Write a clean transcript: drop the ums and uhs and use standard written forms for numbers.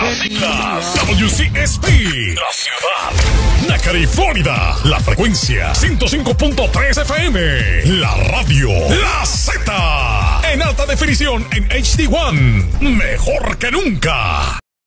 Las islas. WCSP. La ciudad. Nacari, Florida. La frecuencia 105.3 FM. La radio. La Z. En alta definición en HD1. Mejor que nunca.